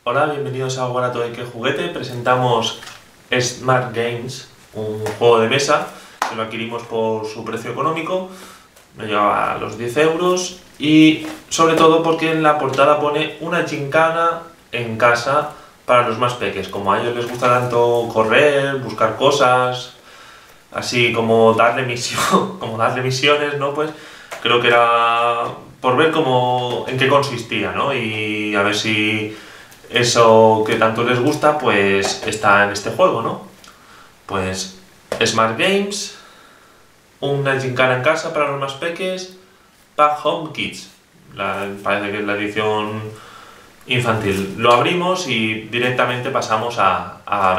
Hola, bienvenidos a Barato de qué juguete. Presentamos Smart Games, un juego de mesa que lo adquirimos por su precio económico, me llevaba a los 10 euros y sobre todo porque en la portada pone una gincana en casa para los más peques. Como a ellos les gusta tanto correr, buscar cosas, así como darle misión, como darle misiones, ¿no? Pues creo que era por ver en qué consistía, ¿no? Y a ver si eso que tanto les gusta, pues está en este juego, ¿no? Pues Smart Games, una gincana en casa para los más peques, Pack Home Kids. Parece que es la edición infantil. Lo abrimos y directamente pasamos a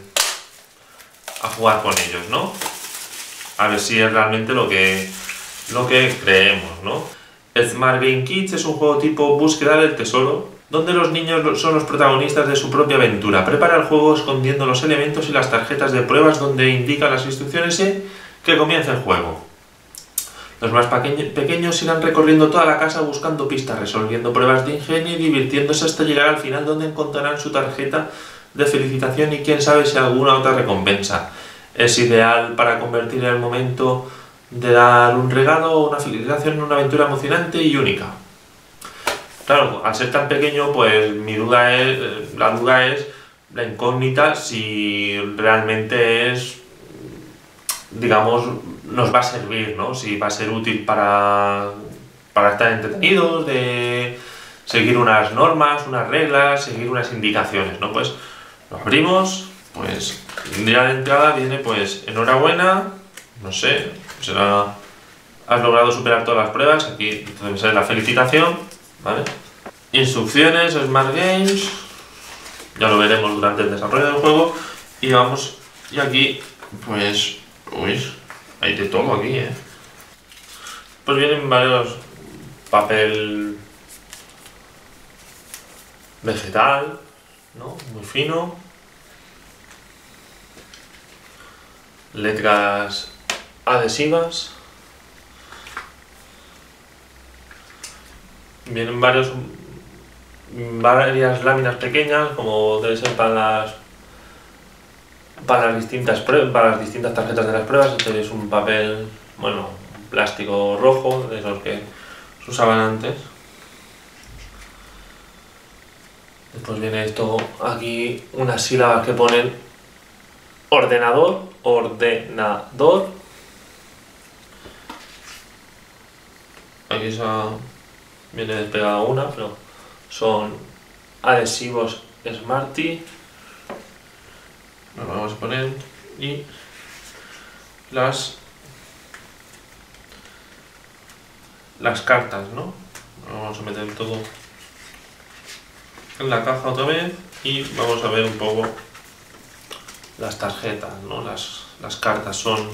jugar con ellos, ¿no? A ver si es realmente lo que creemos, ¿no? Smart Game Kids es un juego tipo búsqueda del tesoro, donde los niños son los protagonistas de su propia aventura. Prepara el juego escondiendo los elementos y las tarjetas de pruebas donde indican las instrucciones que comienza el juego. Los más pequeños irán recorriendo toda la casa buscando pistas, resolviendo pruebas de ingenio y divirtiéndose hasta llegar al final donde encontrarán su tarjeta de felicitación y quién sabe si alguna otra recompensa. Es ideal para convertir el momento de dar un regalo o una felicitación en una aventura emocionante y única. Claro, al ser tan pequeño, pues la duda es la incógnita si realmente digamos, nos va a servir, ¿no? Si va a ser útil para estar entretenidos, de seguir unas normas, unas reglas, seguir unas indicaciones, ¿no? Pues lo abrimos, pues ya de entrada viene, pues, enhorabuena, no sé, has logrado superar todas las pruebas, aquí debe ser la felicitación, ¿vale? Instrucciones, Smart Games, ya lo veremos durante el desarrollo del juego, y aquí, pues, uy, hay de todo aquí, Pues vienen varios papel vegetal, ¿no? Muy fino, letras adhesivas, vienen varias láminas pequeñas, como debe ser para las distintas tarjetas de las pruebas. Este es un papel, bueno, plástico rojo, de esos que se usaban antes. Después viene esto, aquí unas sílabas que ponen ordenador. Aquí viene despegada una, pero son adhesivos Smarty. Lo vamos a poner y las cartas, ¿no? Lo vamos a meter todo en la caja otra vez y vamos a ver un poco las tarjetas, ¿no? Las cartas son: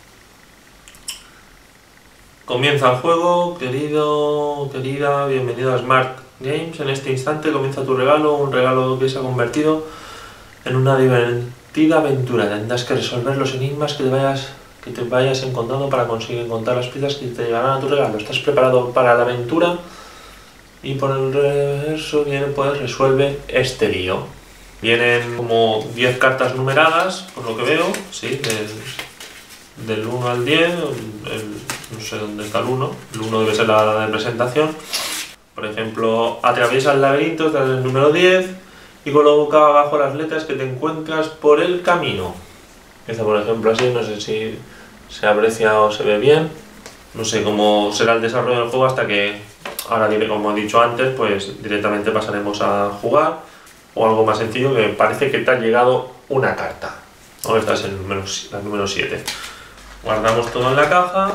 comienza el juego, querido, querida, bienvenido a Smart Games. En este instante comienza tu regalo, un regalo que se ha convertido en una divertida aventura. Tendrás que resolver los enigmas que te vayas encontrando para conseguir encontrar las piezas que te llevarán a tu regalo. ¿Estás preparado para la aventura? Y por el reverso viene, pues, resuelve este lío. Vienen como 10 cartas numeradas, por lo que veo, sí, del 1 al 10, no sé dónde está el 1, el 1 debe ser la de presentación. Por ejemplo, atraviesa el laberinto, está en el número 10, y coloca abajo las letras que te encuentras por el camino. Esta, por ejemplo, así, no sé si se aprecia o se ve bien. No sé cómo será el desarrollo del juego hasta que, ahora, como he dicho antes, pues directamente pasaremos a jugar. O algo más sencillo, que parece que te ha llegado una carta. Ahora esta es la número 7. Guardamos todo en la caja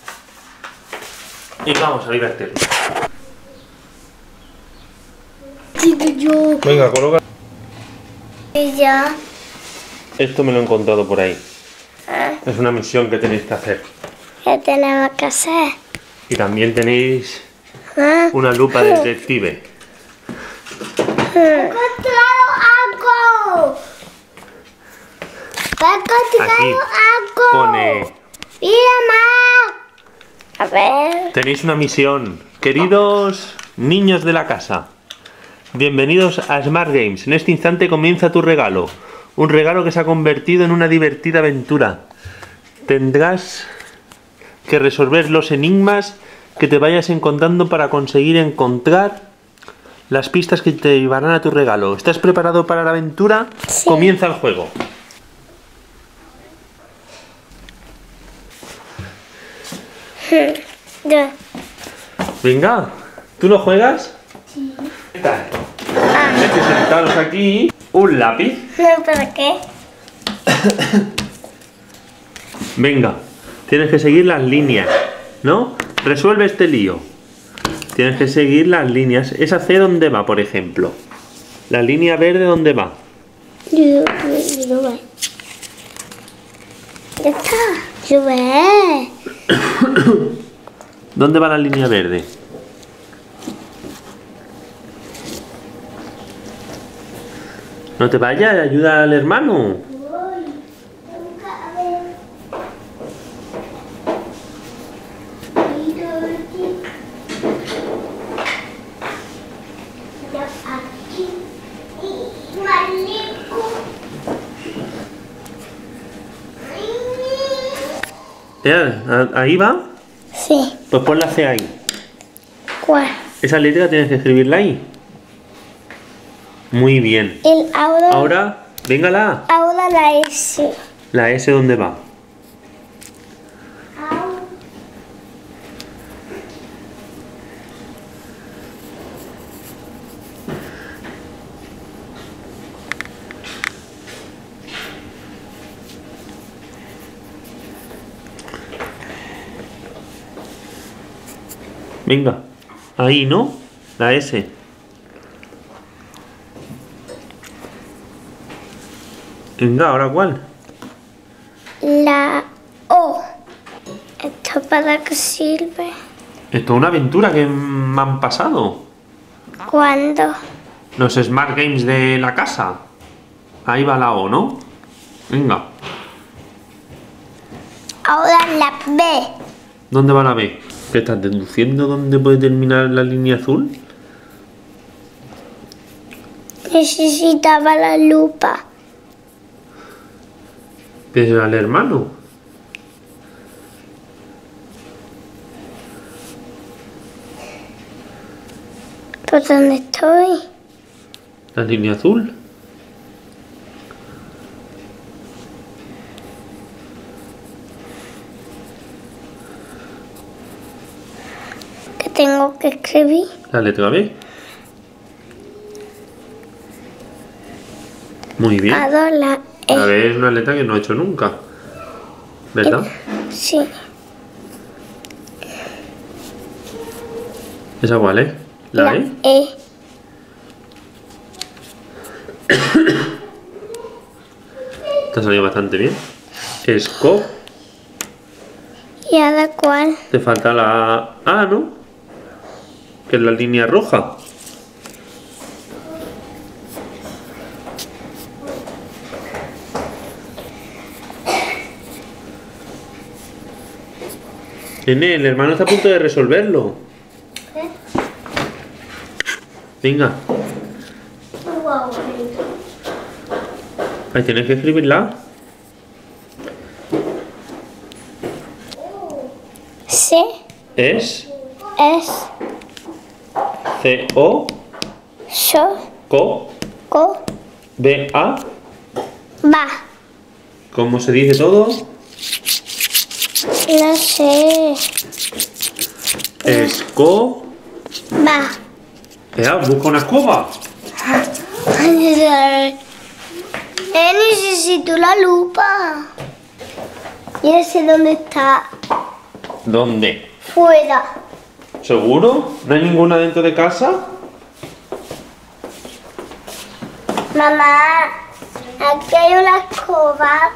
y vamos a divertirnos. Venga, coloca. Y ya. Esto me lo he encontrado por ahí. Es una misión que tenéis que hacer. ¿Qué tenemos que hacer? Y también tenéis una lupa de detective. ¡He encontrado algo! ¡He encontrado Aquí algo! pone: ¡Mira más! A ver. tenéis una misión. Queridos niños de la casa, Bienvenidos a Smart Games. En este instante comienza tu regalo. Un regalo que se ha convertido en una divertida aventura. Tendrás que resolver los enigmas que te vayas encontrando para conseguir encontrar las pistas que te llevarán a tu regalo. ¿Estás preparado para la aventura? Sí. Comienza el juego. Ya. Venga, ¿tú lo juegas? Sí. Está. Hay que sentaros aquí. Un lápiz. No, ¿para qué? Venga, tienes que seguir las líneas, ¿no? Resuelve este lío. Tienes que seguir las líneas. ¿Esa C dónde va, por ejemplo? La línea verde, ¿dónde va? Yo ve. Ya está. Yo ve. ¿Dónde va la línea verde? No te vayas, ayuda al hermano. ¿Ahí va? Sí. Pues pon la C ahí. ¿Cuál? Esa letra tienes que escribirla ahí. Muy bien. Ahora, venga la A. Ahora la S. La S ¿dónde va? Venga, ahí, ¿no? La S. Venga, ¿ahora cuál? La O. ¿Esto para qué sirve? Esto es una aventura que me han pasado. ¿Cuándo? Los Smart Games de la casa. Ahí va la O, ¿no? Venga. Ahora la B. ¿Dónde va la B? ¿Qué estás deduciendo dónde puede terminar la línea azul? Necesitaba la lupa. Pero al hermano. ¿Por dónde estoy? La línea azul. ¿Qué tengo que escribir? La letra B. Muy bien. Ahora la E. La B es una letra que no he hecho nunca. ¿Verdad? Sí. ¿Esa cuál es? ¿La E? E. Te ha salido bastante bien. Esco. ¿Y ahora cuál? Te falta la A, ¿no? Que es la línea roja. Nene, el hermano está a punto de resolverlo. Venga. Ahí tienes que escribirla. C. Es. C-O. So. Co. Co. B-A. Va. ¿Cómo se dice todo? No sé. Esco. Va. Busca una escoba. Necesito la lupa. Ya sé dónde está. ¿Dónde? Fuera. ¿Seguro? ¿No hay ninguna dentro de casa? Mamá, aquí hay una escoba.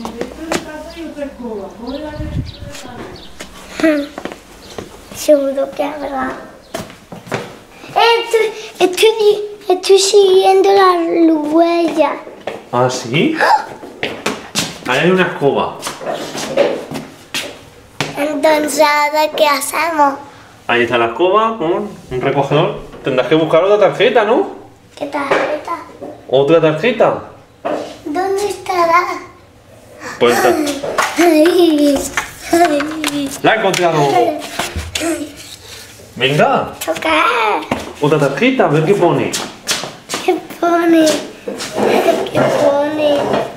Seguro que habrá. Estoy siguiendo la huella. ¿Ah, sí? Ahí hay una escoba. Entonces, ¿ahora qué hacemos? Ahí está la escoba con un recogedor. Tendrás que buscar otra tarjeta, ¿no? ¿Qué tarjeta? ¿Otra tarjeta? ¿Dónde estará? Pues está. Ay, ay. ¡La he encontrado! ¡Venga! Tocar. Otra tarjeta, a ver qué pone. ¿Qué pone? ¿Qué pone?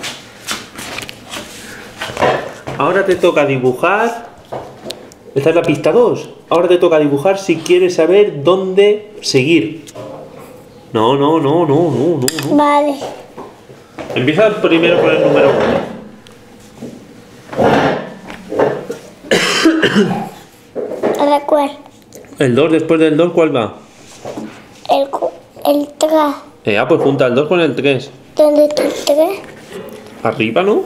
Ahora te toca dibujar. Esta es la pista 2. Ahora te toca dibujar si quieres saber dónde seguir. No. Vale. Empieza primero por el número 1. ¿Ahora cuál? El 2, después del 2, ¿cuál va? El 3. Pues junta el 2 con el 3. ¿Dónde está el 3? Arriba, ¿no?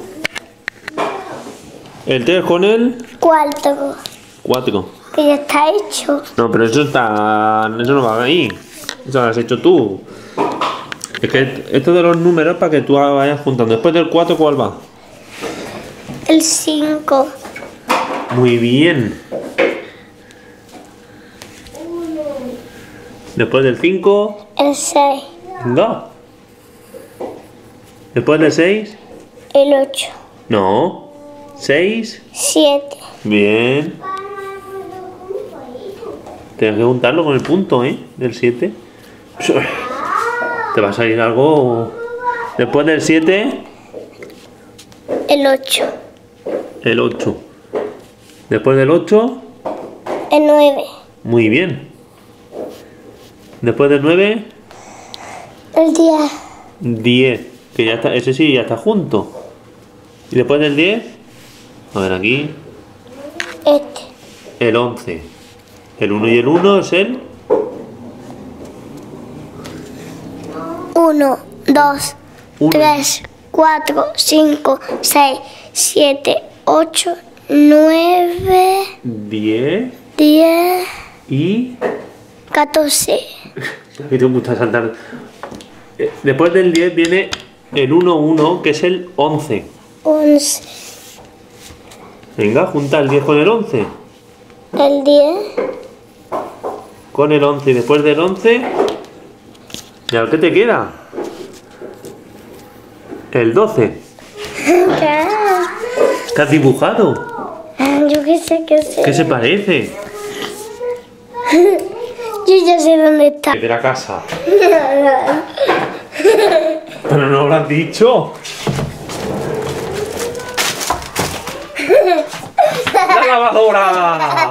El 3 con el 4. 4. Que ya está hecho. No, pero eso no va ahí. Eso lo has hecho tú. Es que esto de los números para que tú vayas juntando. Después del 4, ¿cuál va? El 5. Muy bien. Después del 5, El 6. venga. Después del 6, El 8. no. 6, 7. bien. Tienes que juntarlo con el punto, ¿eh? Del 7. Te va a salir algo. Después del 7, El 8. el 8. Después del 8, El 9. muy bien. Después del 9, El 10. 10. Que ya está, ese sí ya está junto. Y después del 10, a ver aquí, Este. el 11. El 1 y el 1 es el 1, 2, 1. 3, 4, 5, 6, 7, 8, 9, 10 10, y... 14. A mí te gusta saltar. Después del 10 viene el 1, 1, que es el 11. 11. Venga, junta el 10 con el 11. El 10. Con el 11 y después del 11, ¿ya qué te queda? El 12. ¿Qué? ¿Te has dibujado? Yo qué sé, qué sé. ¿Qué se parece? Yo ya sé dónde está. De la casa. Pero no lo has dicho. ¡La lavadora!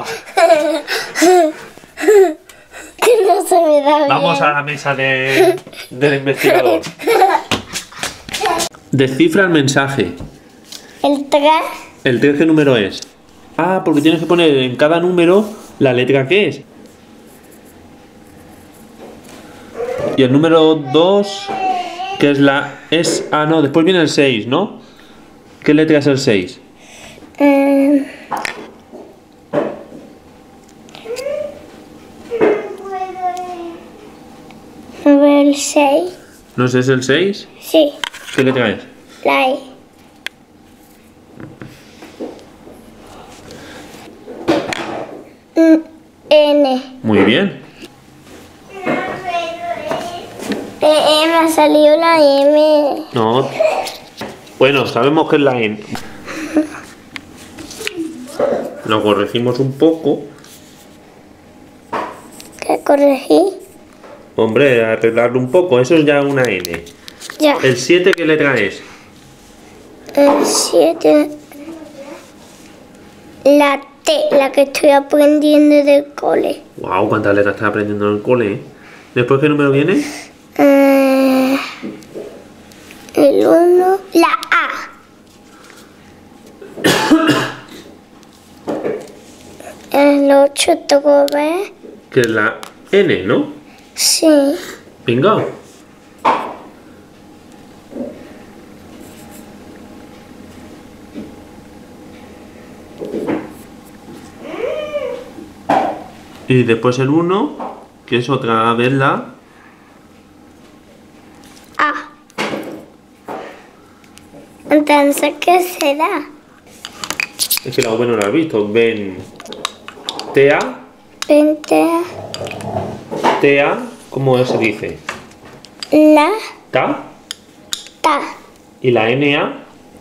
Que no se me da bien. Vamos a la mesa del investigador. Descifra el mensaje. El 3. ¿El 3 qué número es? Ah, porque tienes que poner en cada número la letra que es. Y el número 2, que es la... Ah, no, después viene el 6, ¿no? ¿Qué letra es el 6? El 6. ¿No es ese el 6? Sí. ¿Qué letra es? La E. N. Muy bien. Me ha salido la M. No. Bueno, sabemos que es la N. Lo corregimos un poco. ¿Qué corregí? Hombre, arreglarlo un poco. Eso es ya una N. Ya. ¿El 7 qué letra es? El 7. La T, la que estoy aprendiendo del cole. Wow, cuántas letras estás aprendiendo en el cole, ¿eh? ¿Después qué número viene? El 1. La A. El 8 tengo que ver. Que es la N, ¿no? Sí. Venga. Y después el 1, que es otra vez la... A. Entonces, ¿qué será? Es que la V no la has visto. Ven... Tea, 20. tea, ¿cómo se dice? La, ta. ta, Y la na.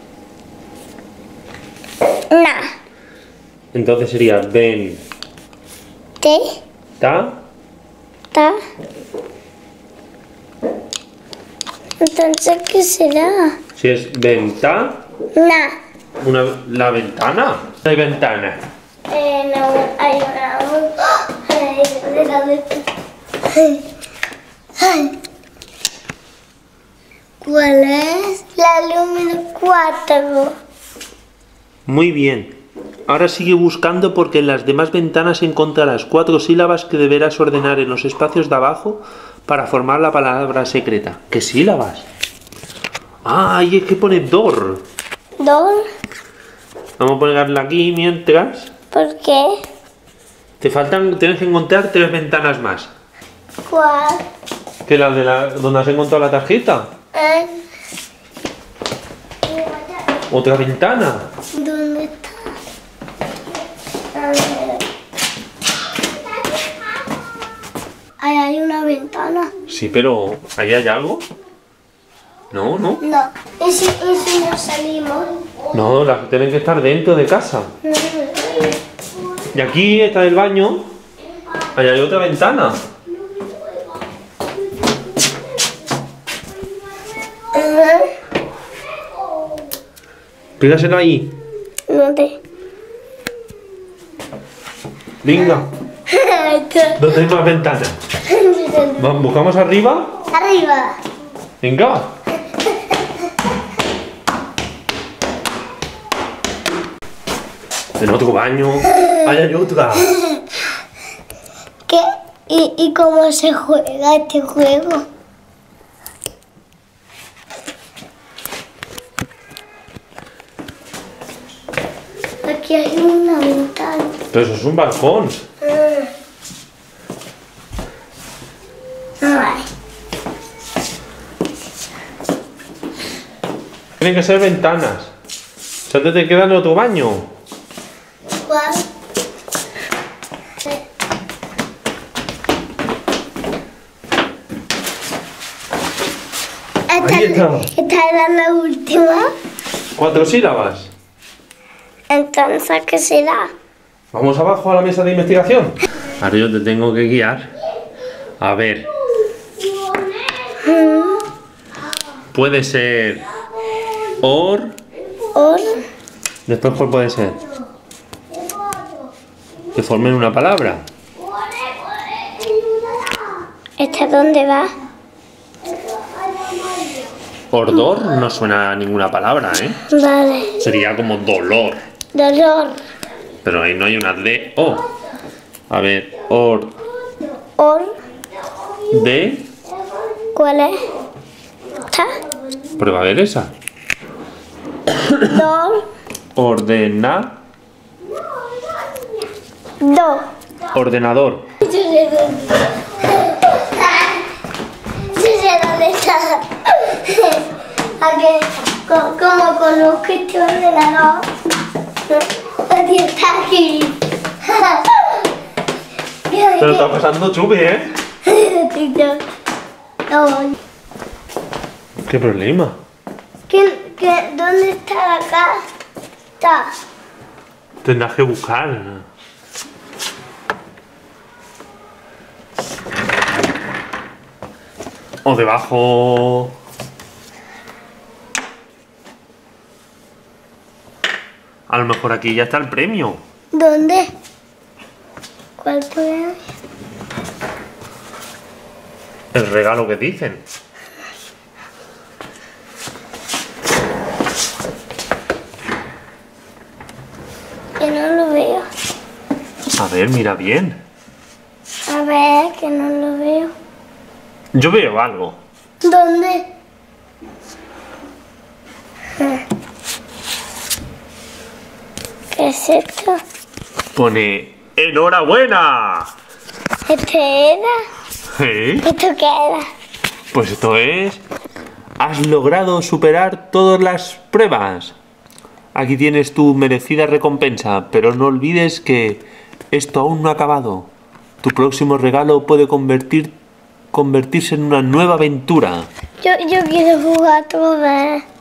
na, Entonces sería ven, te, ta. ta. Entonces, ¿qué será? Si es venta, Na. la ventana. No hay ventana. No, hay una. Ay, ¿dónde está? Ay. ¿Cuál es? La número 4. Muy bien. Ahora sigue buscando porque en las demás ventanas encontrarás 4 sílabas que deberás ordenar en los espacios de abajo para formar la palabra secreta. ¿Qué sílabas? Ah, y es que pone door. ¿Dor? Vamos a ponerla aquí mientras. ¿Por qué? Tienes que encontrar 3 ventanas más. ¿Cuál? Que la de donde has encontrado la tarjeta. Otra ventana. ¿Dónde está? A ver. Ahí hay una ventana. Sí, pero ¿ahí hay algo? No, no. No. ¿Y si no salimos? No, tienen que estar dentro de casa. Y aquí está el baño. Ahí hay otra ventana. Pígaselo ahí. ¿Dónde? Venga. ¿Dónde hay más ventanas? ¿Buscamos arriba? Arriba. Venga. En otro baño. Ahí hay otra. ¿Qué? ¿Y cómo se juega este juego? Aquí hay una ventana. Pero eso es un balcón. Ay. Tienen que ser ventanas. O sea, te queda en otro baño. ¿Cuál? Ahí está. Esta era la última. 4 sílabas. Entonces, ¿qué será? Vamos abajo a la mesa de investigación. Ahora yo te tengo que guiar. A ver. Puede ser or. Or. Después, ¿cuál puede ser? Que formen una palabra. ¿Esta dónde va? Ordor no suena a ninguna palabra, ¿eh? Vale. Sería como dolor. Dolor. Pero ahí no hay una D, O. A ver, or, Or. D. ¿Cuál es? ¿Esta? Prueba a ver esa. Dor. Ordena. Do. Ordenador. Yo sé dónde está. ¿A qué? ¿Cómo conozco este ordenador? Aquí está aquí. Pero está pasando chupe, ¿eh? No. ¿Qué problema? ¿Dónde está acá? Está. Tendrás que buscar. O debajo. A lo mejor aquí ya está el premio. ¿Dónde? ¿Cuál premio? El regalo que dicen. Que no lo veo. A ver, mira bien. A ver, que no lo veo. Yo veo algo. ¿Dónde? ¿Qué es esto? Pone ¡enhorabuena! ¿Este era? ¿Eh? ¿Esto qué era? Pues esto es... Has logrado superar todas las pruebas. Aquí tienes tu merecida recompensa, pero no olvides que esto aún no ha acabado. Tu próximo regalo puede convertirte convertirse en una nueva aventura. Yo quiero jugar otra vez.